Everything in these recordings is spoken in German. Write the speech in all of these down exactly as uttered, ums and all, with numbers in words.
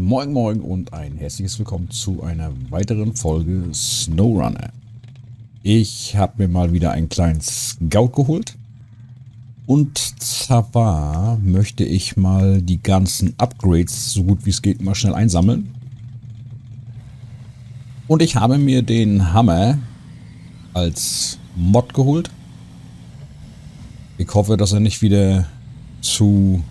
Moin Moin und ein herzliches Willkommen zu einer weiteren Folge SnowRunner. Ich habe mir mal wieder einen kleinen Scout geholt. Und zwar möchte ich mal die ganzen Upgrades, so gut wie es geht, mal schnell einsammeln. Und ich habe mir den Hammer als Mod geholt. Ich hoffe, dass er nicht wieder zu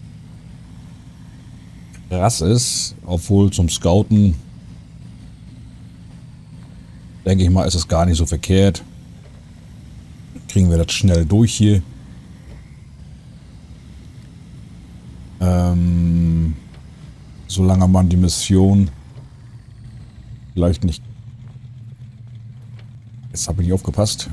krass ist, obwohl zum Scouten, denke ich mal, ist es gar nicht so verkehrt. Kriegen wir das schnell durch hier. Ähm, solange man die Mission vielleicht nicht... Jetzt habe ich nicht aufgepasst.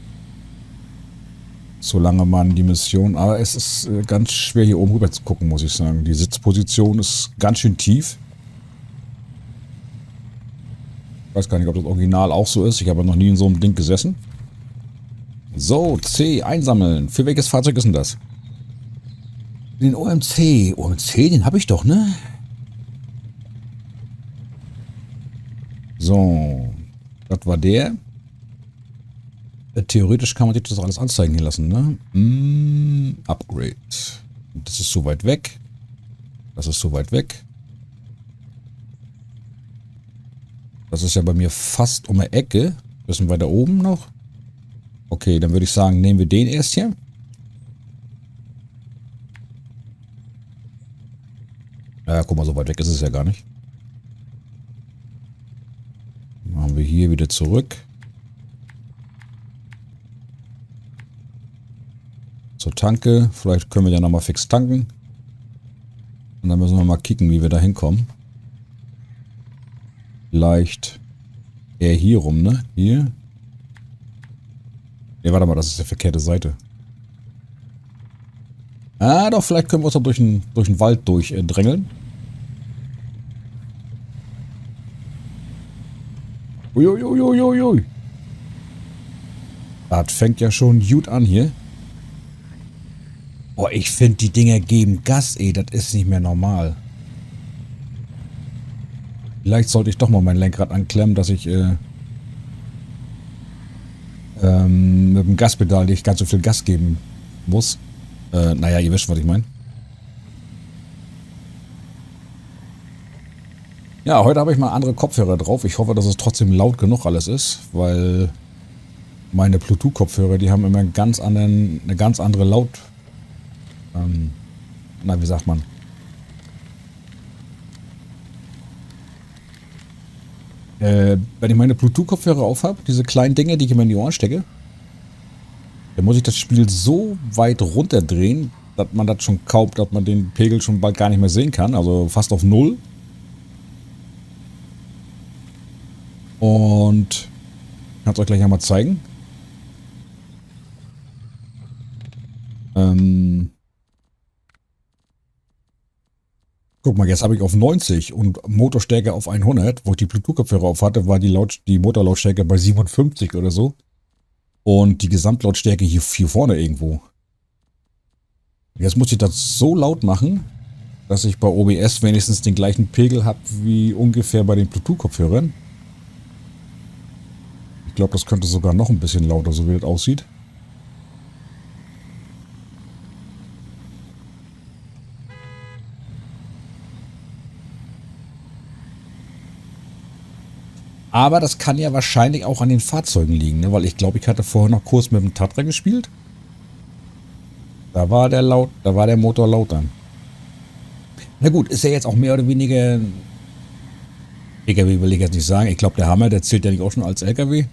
Solange man die Mission... Aber es ist ganz schwer hier oben rüber zu gucken, muss ich sagen. Die Sitzposition ist ganz schön tief. Ich weiß gar nicht, ob das Original auch so ist. Ich habe noch nie in so einem Ding gesessen. So, C, einsammeln. Für welches Fahrzeug ist denn das? Den O M C. O M C, den habe ich doch, ne? So, das war der. Theoretisch kann man sich das alles anzeigen lassen, ne? Mm, Upgrade. Das ist so weit weg. Das ist so weit weg. Das ist ja bei mir fast um die Ecke. Bisschen weiter oben noch. Okay, dann würde ich sagen, nehmen wir den erst hier. Ja, guck mal, so weit weg ist es ja gar nicht. Machen wir hier wieder zurück. Zur Tanke. Vielleicht können wir ja nochmal fix tanken. Und dann müssen wir mal kicken, wie wir da hinkommen. Vielleicht eher hier rum, ne? Hier. Ne, warte mal, das ist die verkehrte Seite. Ah, doch, vielleicht können wir uns auch durch den, durch den Wald durchdrängeln. Uiuiuiuiui. Das fängt ja schon gut an hier. Boah, ich finde, die Dinger geben Gas, ey. Das ist nicht mehr normal. Vielleicht sollte ich doch mal mein Lenkrad anklemmen, dass ich äh, ähm, mit dem Gaspedal nicht ganz so viel Gas geben muss. Äh, naja, ihr wisst, was ich meine. Ja, heute habe ich mal andere Kopfhörer drauf. Ich hoffe, dass es trotzdem laut genug alles ist, weil meine Bluetooth-Kopfhörer, die haben immer einen ganz anderen, eine ganz andere Laut... Ähm, na, wie sagt man? Äh, wenn ich meine Bluetooth-Kopfhörer auf habe, diese kleinen Dinge, die ich immer in die Ohren stecke, dann muss ich das Spiel so weit runterdrehen, dass man das schon kaum, dass man den Pegel schon bald gar nicht mehr sehen kann. Also fast auf Null. Und ich kann es euch gleich einmal zeigen. Ähm Guck mal, jetzt habe ich auf neunzig und Motorstärke auf hundert. Wo ich die Bluetooth-Kopfhörer auf hatte, war die, Laut die Motorlautstärke bei siebenundfünfzig oder so. Und die Gesamtlautstärke hier, hier vorne irgendwo. Jetzt muss ich das so laut machen, dass ich bei O B S wenigstens den gleichen Pegel habe wie ungefähr bei den Bluetooth-Kopfhörern. Ich glaube, das könnte sogar noch ein bisschen lauter, so wie das aussieht. Aber das kann ja wahrscheinlich auch an den Fahrzeugen liegen, ne? Weil ich glaube, ich hatte vorher noch kurz mit dem Tatra gespielt. Da war der laut, da war der Motor laut dann. Na gut, ist ja jetzt auch mehr oder weniger L K W, will ich jetzt nicht sagen. Ich glaube, der Hammer, der zählt ja nicht auch schon als L K W.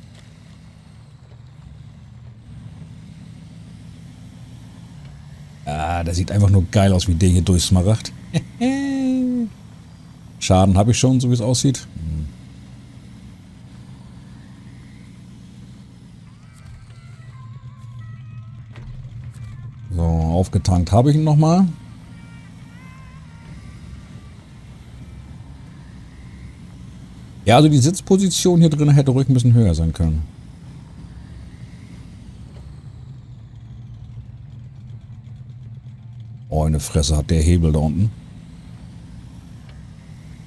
Ah, der sieht einfach nur geil aus, wie der hier durchsmaragd. Schaden habe ich schon, so wie es aussieht. So, aufgetankt habe ich ihn nochmal. Ja, also die Sitzposition hier drin hätte ruhig ein bisschen höher sein können. Oh, eine Fresse hat der Hebel da unten.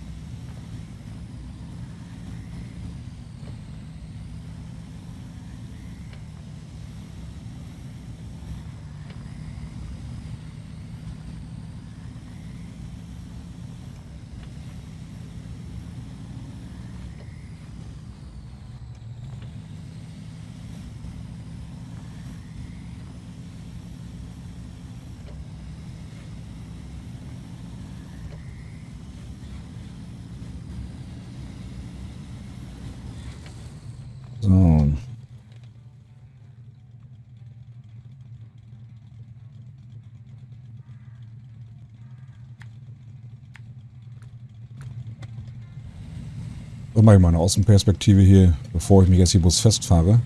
Das mache ich mal eine Außenperspektive hier, bevor ich mich jetzt hier bloß festfahre.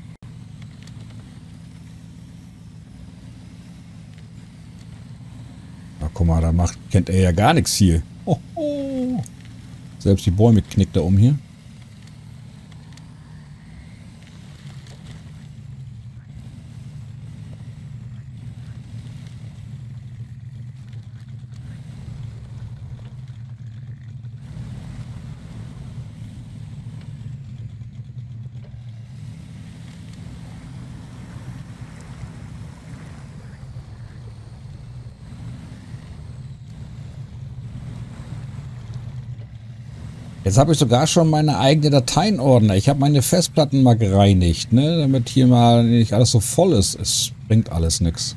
Na guck mal, da macht, kennt er ja gar nichts hier. Oh, oh. Selbst die Bäume knickt er um hier. Jetzt habe ich sogar schon meine eigene Dateienordner. Ich habe meine Festplatten mal gereinigt, ne, damit hier mal nicht alles so voll ist. Es bringt alles nichts.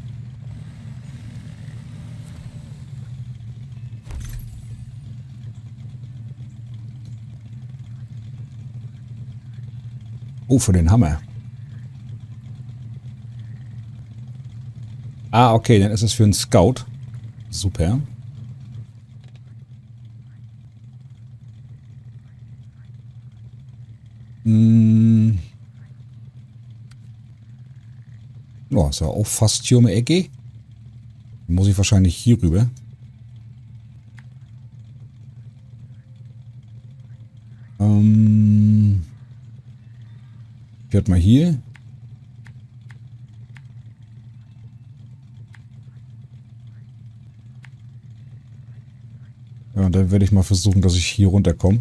Oh, für den Hammer. Ah, okay, dann ist es für einen Scout. Super. Hm. Oh, ist ja auch fast hier um die Ecke. Muss ich wahrscheinlich hier rüber. Ähm. Ich werde mal hier. Ja, dann werde ich mal versuchen, dass ich hier runterkomme.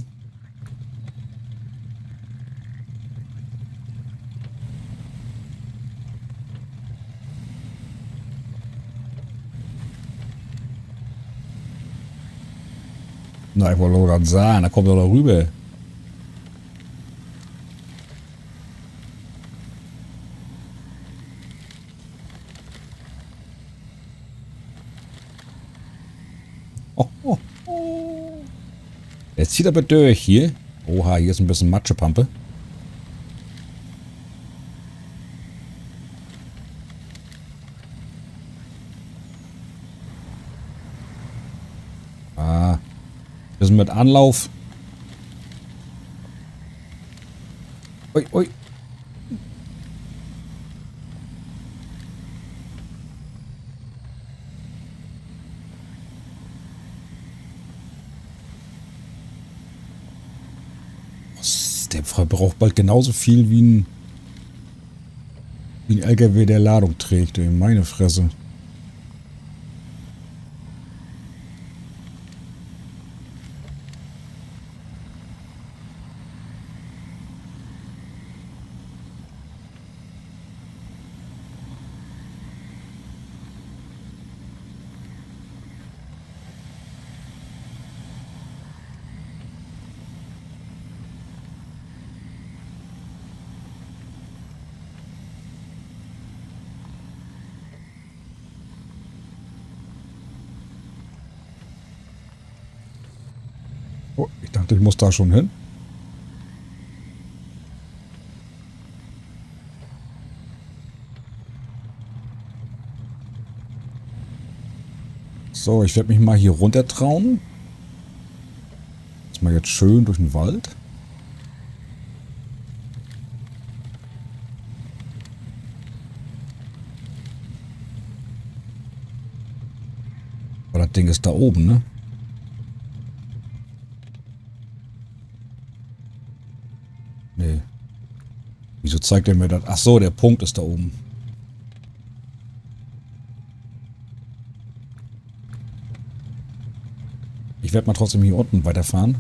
Na, ich wollte doch gerade sagen, da kommt er doch rüber. Oh, oh, oh. Jetzt zieht aber durch hier. Oha, hier ist ein bisschen Matschepampe. Ah, bisschen mit Anlauf. Ui, ui. Der verbraucht bald genauso viel wie ein, wie ein L K W, der Ladung trägt. Ey, meine Fresse. Oh, ich dachte, ich muss da schon hin. So, ich werde mich mal hier runter trauen. Jetzt mal jetzt schön durch den Wald. Aber das Ding ist da oben, ne? Nee. Wieso zeigt er mir das? Ach so, der Punkt ist da oben. Ich werde mal trotzdem hier unten weiterfahren.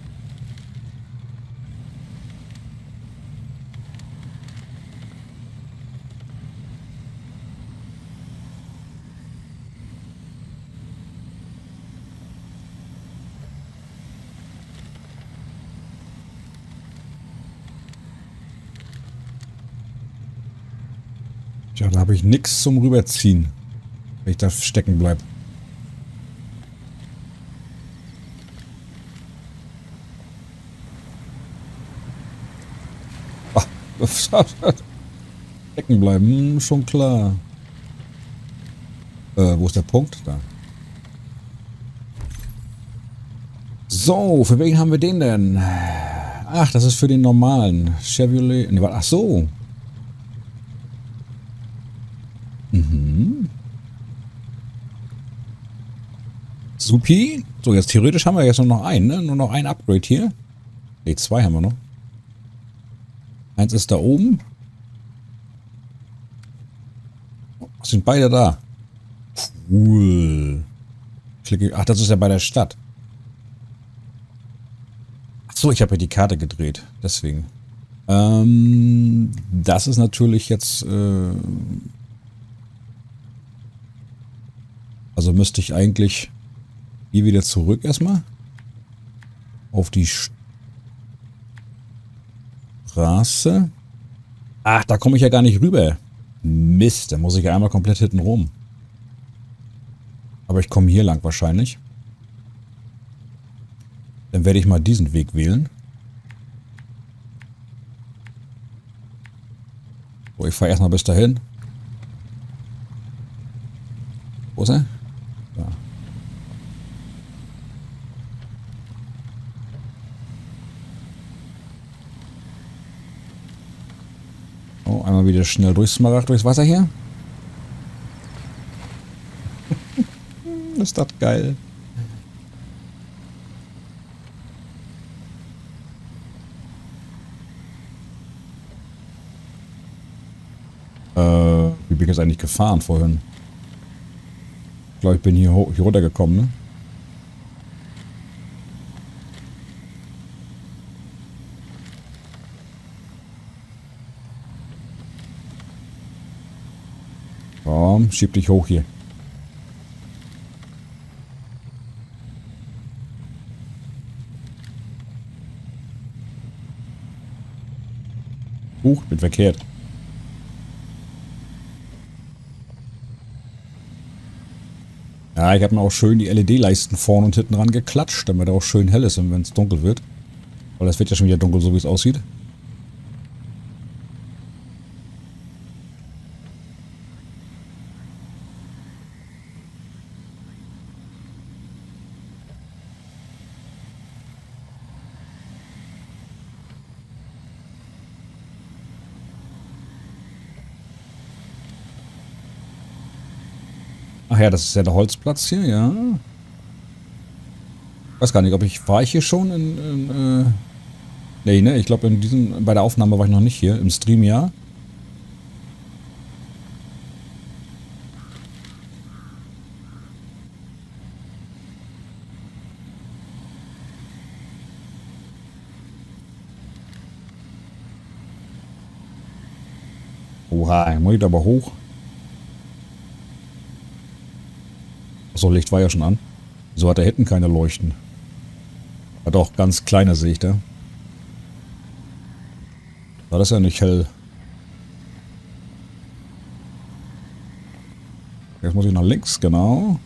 Tja, da habe ich nichts zum Rüberziehen, wenn ich da stecken bleibe. Stecken bleiben, hm, schon klar. Äh, wo ist der Punkt? Da. So, für wen haben wir den denn? Ach, das ist für den normalen. Chevrolet. Nee, ach so. Mhm. Supi. So, jetzt theoretisch haben wir jetzt nur noch einen, ne? Nur noch ein Upgrade hier. Ne, zwei haben wir noch. Eins ist da oben. Sind beide da. Cool. Klicke. Ach, das ist ja bei der Stadt. Ach so, ich habe ja die Karte gedreht. Deswegen. Ähm, das ist natürlich jetzt... Äh, also müsste ich eigentlich hier wieder zurück erstmal. Auf die Straße. Ach, da komme ich ja gar nicht rüber. Mist, da muss ich ja einmal komplett hinten rum. Aber ich komme hier lang wahrscheinlich. Dann werde ich mal diesen Weg wählen. So, ich fahre erstmal bis dahin. Wo ist er? Da. Oh, einmal wieder schnell durchs Smaragd, durchs Wasser hier. Ist das geil. Äh, wie bin ich jetzt eigentlich gefahren vorhin? Ich glaube, ich bin hier, hier runtergekommen, ne? Komm, schieb dich hoch hier. Huch, bin verkehrt. Ja, ich habe mir auch schön die L E D-Leisten vorne und hinten ran geklatscht, damit er auch schön hell ist, wenn es dunkel wird. Weil das wird ja schon wieder dunkel, so wie es aussieht. Ach ja, das ist ja der Holzplatz hier, ja. Weiß gar nicht, ob ich... War ich hier schon in... in äh nee, ne? Ich glaube, in diesem... Bei der Aufnahme war ich noch nicht hier. Im Stream, ja. Oha, muss ich da aber hoch. Achso, Licht war ja schon an. So hat er hinten keine Leuchten. Hat auch ganz kleine, sehe ich da. War das ja nicht hell. Jetzt muss ich nach links, genau.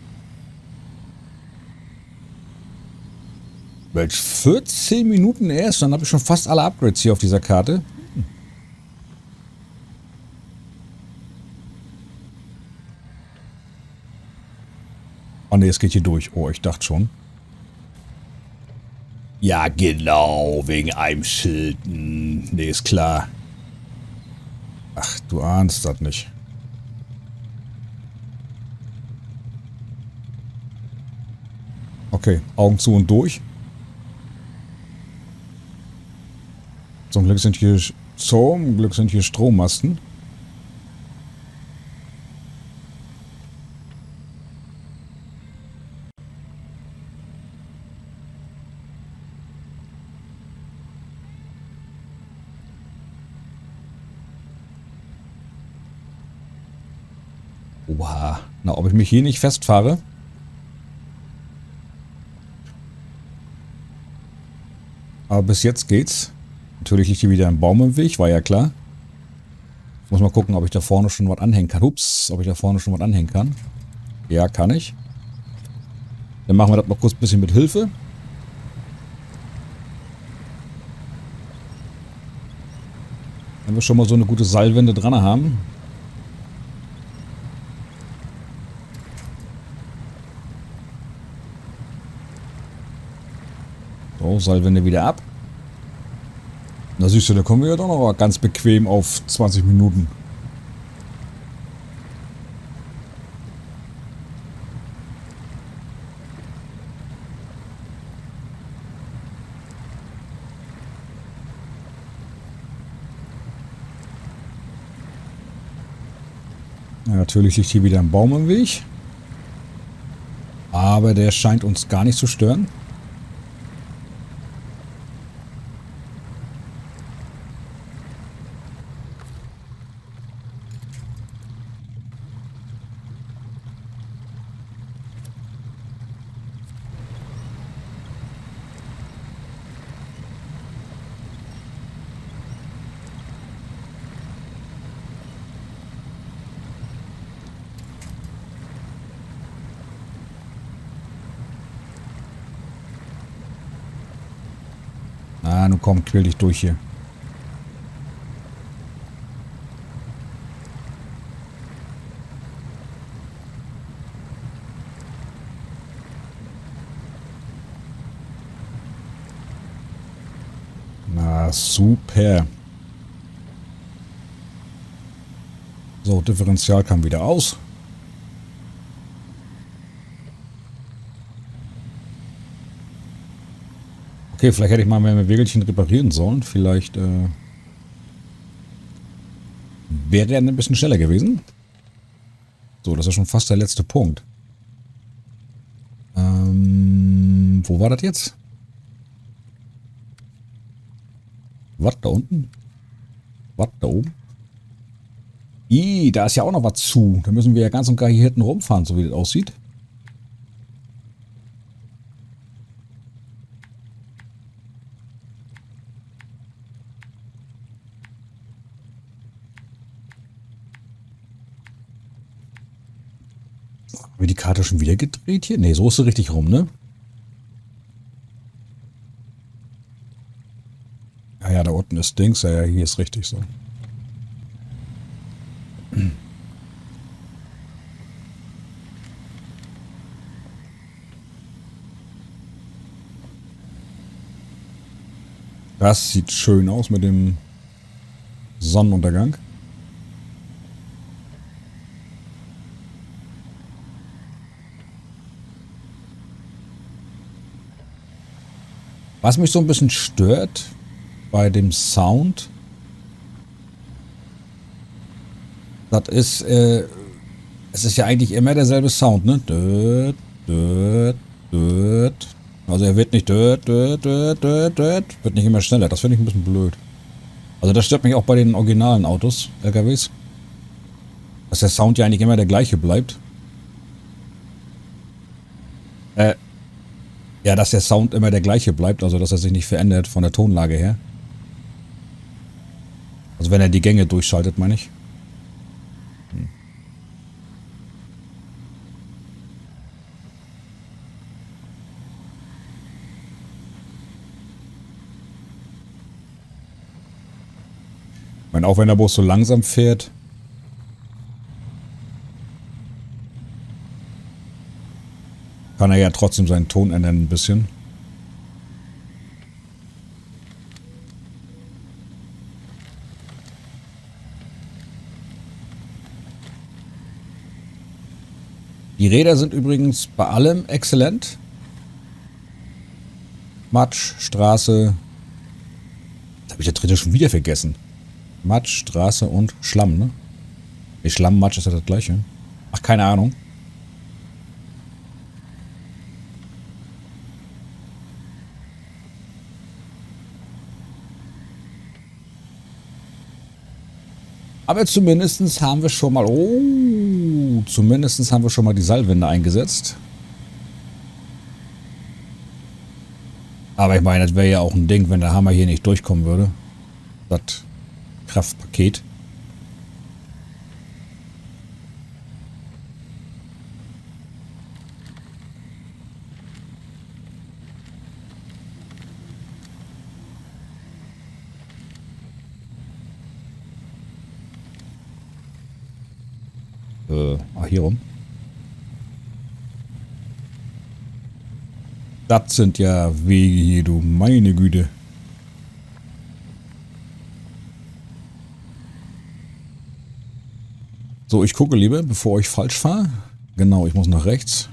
Welch vierzehn Minuten erst, dann habe ich schon fast alle Upgrades hier auf dieser Karte. Hm. Oh ne, es geht hier durch. Oh, ich dachte schon. Ja, genau, wegen einem Schild. Ne, ist klar. Ach, du ahnst das nicht. Okay, Augen zu und durch. Zum Glück sind hier zum Glück sind hier Strommasten. Oha. Na, ob ich mich hier nicht festfahre? Aber bis jetzt geht's. Natürlich liegt hier wieder ein Baum im Weg, war ja klar. Ich muss mal gucken, ob ich da vorne schon was anhängen kann. Ups, ob ich da vorne schon was anhängen kann. Ja, kann ich. Dann machen wir das noch kurz ein bisschen mit Hilfe. Wenn wir schon mal so eine gute Seilwinde dran haben. So, Seilwinde wieder ab. Na siehst du, da kommen wir ja doch noch mal ganz bequem auf zwanzig Minuten. Ja, natürlich liegt hier wieder ein Baum im Weg. Aber der scheint uns gar nicht zu stören. Ah, nun komm, quäl dich durch hier. Na, super. So, Differential kam wieder aus. Okay, vielleicht hätte ich mal mehr Wägelchen reparieren sollen. Vielleicht äh, wäre er ein bisschen schneller gewesen. So, das ist schon fast der letzte Punkt. Ähm, wo war das jetzt? Was, da unten? Was, da oben? Ih, da ist ja auch noch was zu. Da müssen wir ja ganz und gar hier hinten rumfahren, so wie das aussieht. Haben wir die Karte schon wieder gedreht hier? Ne, so ist sie richtig rum, ne? Ja, ja, da unten ist Dings. Ja, ja, hier ist richtig so. Das sieht schön aus mit dem Sonnenuntergang. Was mich so ein bisschen stört bei dem Sound, das ist, äh, es ist ja eigentlich immer derselbe Sound, ne? Död, död, död. Also er wird nicht död, död, död, död, död, wird nicht immer schneller. Das finde ich ein bisschen blöd. Also das stört mich auch bei den originalen Autos, L K Ws. Dass der Sound ja eigentlich immer der gleiche bleibt. Äh, ja, dass der Sound immer der gleiche bleibt, also dass er sich nicht verändert von der Tonlage her. Also wenn er die Gänge durchschaltet, meine ich. Hm. Ich meine, auch wenn der Bus so langsam fährt, kann er ja trotzdem seinen Ton ändern ein bisschen. Die Räder sind übrigens bei allem exzellent. Matsch, Straße. Jetzt habe ich der dritte schon wieder vergessen. Matsch, Straße und Schlamm, ne? Nee, Schlamm, Matsch ist ja das gleiche. Ach, keine Ahnung. Aber zumindest haben wir schon mal... Oh, zumindest haben wir schon mal die Seilwinde eingesetzt. Aber ich meine, das wäre ja auch ein Ding, wenn der Hammer hier nicht durchkommen würde. Das Kraftpaket. Äh, ah, hier rum. Das sind ja Wege hier, du meine Güte. So, ich gucke lieber, bevor ich falsch fahre. Genau, ich muss nach rechts.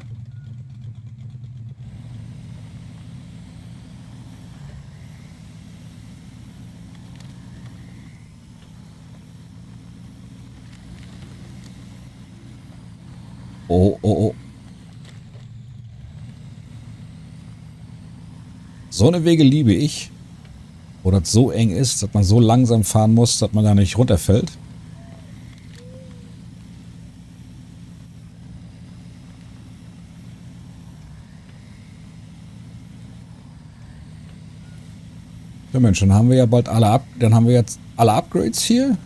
Oh, oh, oh. So eine Wege liebe ich. Wo das so eng ist, dass man so langsam fahren muss, dass man da nicht runterfällt. Ja Mensch, dann haben wir ja bald alle ab, dann haben wir jetzt alle Upgrades hier.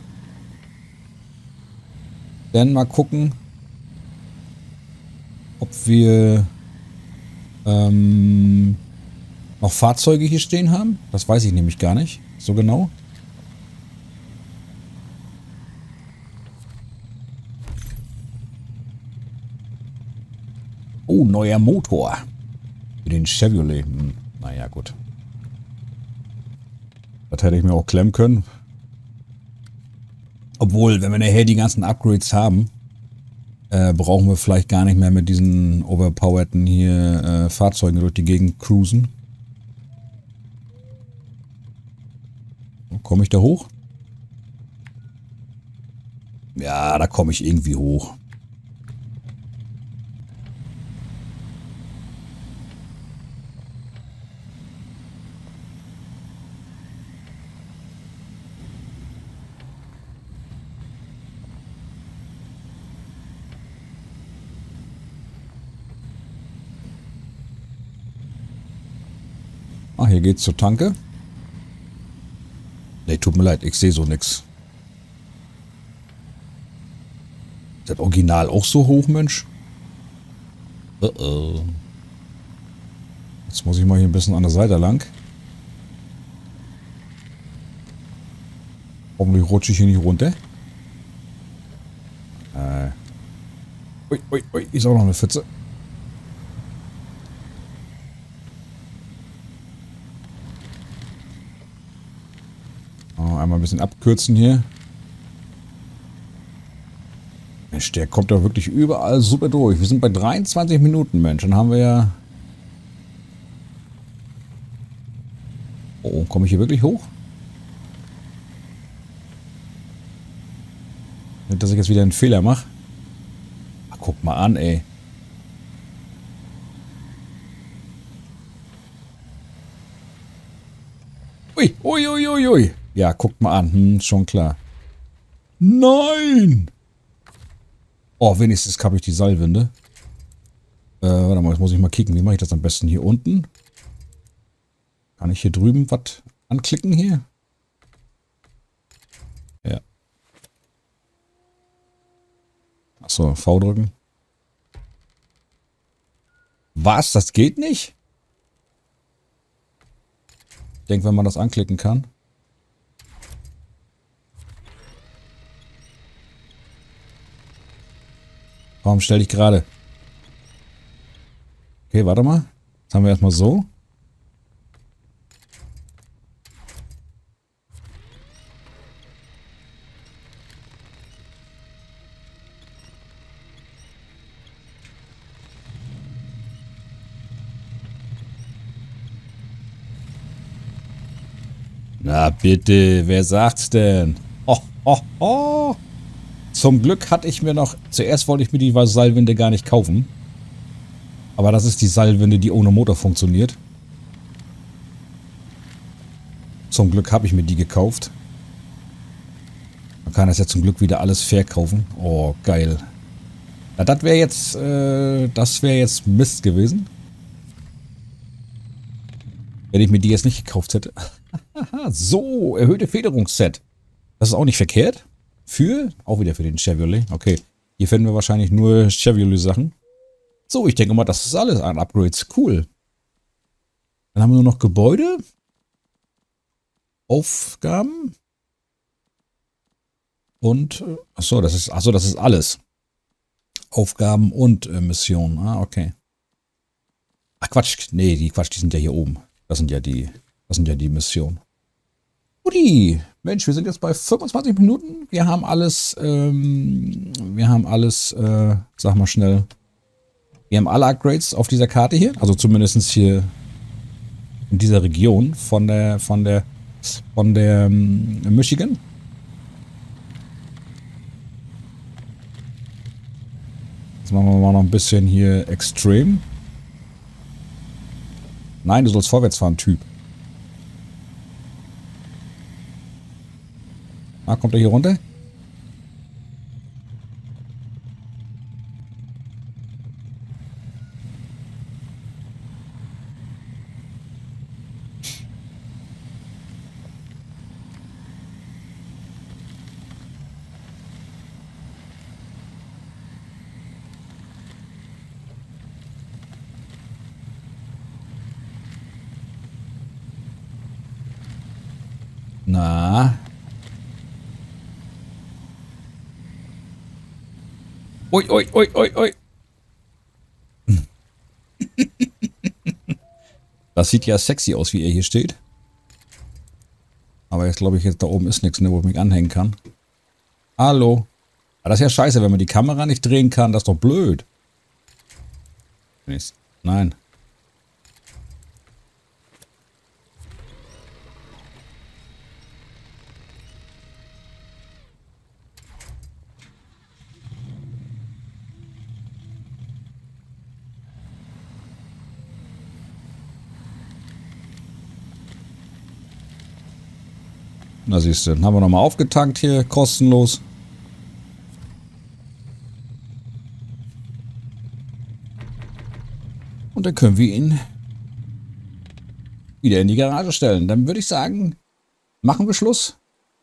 Dann mal gucken, ob wir ähm, noch Fahrzeuge hier stehen haben. Das weiß ich nämlich gar nicht so genau. Oh, neuer Motor. Für den Chevrolet. Hm, naja, gut. Das hätte ich mir auch klemmen können. Obwohl, wenn wir nachher die ganzen Upgrades haben, äh, brauchen wir vielleicht gar nicht mehr mit diesen overpowerten hier äh, Fahrzeugen durch die Gegend cruisen. Komme ich da hoch? Ja, da komme ich irgendwie hoch. Ah, hier geht's zur Tanke. Ne, tut mir leid, ich sehe so nix. Ist das Original auch so hoch, Mensch? Uh -oh. Jetzt muss ich mal hier ein bisschen an der Seite lang. Hoffentlich rutsche ich hier nicht runter. Äh. Ui, ui, ui, ist auch noch eine Pfütze. Einmal ein bisschen abkürzen hier. Mensch, der kommt da wirklich überall super durch. Wir sind bei dreiundzwanzig Minuten, Mensch. Dann haben wir ja... Oh, komme ich hier wirklich hoch? Nicht, dass ich jetzt wieder einen Fehler mache. Ach, guck mal an, ey. Ui, ui, ui, ui, ui. Ja, guckt mal an. Hm, schon klar. Nein! Oh, wenigstens habe ich die Seilwinde. Äh, warte mal, jetzt muss ich mal kicken. Wie mache ich das am besten? Hier unten? Kann ich hier drüben was anklicken hier? Ja. Achso, V drücken. Was? Das geht nicht? Ich denke, wenn man das anklicken kann. Warum stell dich gerade? Okay, warte mal. Jetzt haben wir erstmal so. Na bitte, wer sagt's denn? Oh, oh, oh. Zum Glück hatte ich mir noch... Zuerst wollte ich mir die Seilwinde gar nicht kaufen. Aber das ist die Seilwinde, die ohne Motor funktioniert. Zum Glück habe ich mir die gekauft. Man kann das ja zum Glück wieder alles verkaufen. Oh, geil. Na, das wäre jetzt... Äh, das wäre jetzt Mist gewesen. Wenn ich mir die jetzt nicht gekauft hätte. So, erhöhte Federungsset. Das ist auch nicht verkehrt. Für, auch wieder für den Chevrolet. Okay, hier finden wir wahrscheinlich nur Chevrolet-Sachen. So, ich denke mal, das ist alles an Upgrades. Cool. Dann haben wir nur noch Gebäude. Aufgaben. Und, achso, das ist, achso, das ist alles. Aufgaben und äh, Missionen. Ah, okay. Ach Quatsch, nee, die Quatsch, die sind ja hier oben. Das sind ja die, das sind ja die Missionen. Udi, Mensch, wir sind jetzt bei fünfundzwanzig Minuten. Wir haben alles, ähm, wir haben alles, äh, sag mal schnell. Wir haben alle Upgrades auf dieser Karte hier, also zumindest hier in dieser Region von der, von der, von der ähm, Michigan. Jetzt machen wir mal noch ein bisschen hier Extreme. Nein, du sollst vorwärts fahren, Typ. Ah, kommt er hier runter? Na. Ui, ui, ui, ui, ui. Das sieht ja sexy aus, wie er hier steht. Aber jetzt glaube ich, jetzt da oben ist nichts, ne, wo ich mich anhängen kann. Hallo. Aber das ist ja scheiße, wenn man die Kamera nicht drehen kann. Das ist doch blöd. Nein. Na siehst du, dann haben wir nochmal aufgetankt hier, kostenlos. Und dann können wir ihn wieder in die Garage stellen. Dann würde ich sagen, machen wir Schluss.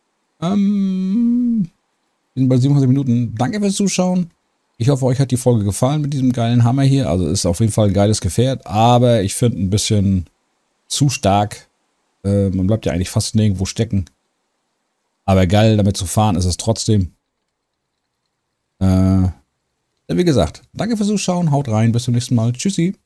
Ähm, wir sind bei siebenundzwanzig Minuten. Danke fürs Zuschauen. Ich hoffe, euch hat die Folge gefallen mit diesem geilen Hammer hier. Also ist auf jeden Fall ein geiles Gefährt, aber ich finde ein bisschen zu stark. Äh, man bleibt ja eigentlich fast nirgendwo stecken. Aber geil, damit zu fahren ist es trotzdem. Äh, wie gesagt, danke fürs Zuschauen, haut rein, bis zum nächsten Mal. Tschüssi.